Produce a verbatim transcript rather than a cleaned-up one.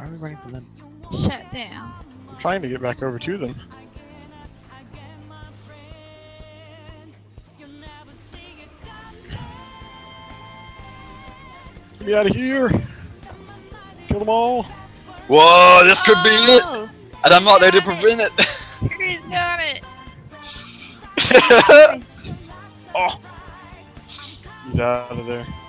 Why are we running from them? Shut down. I'm trying to get back over to them. Get me out of here! Kill them all! Whoa, this could be it! Oh, And I'm not there to prevent it! Who's got it? Oh! He's out of there.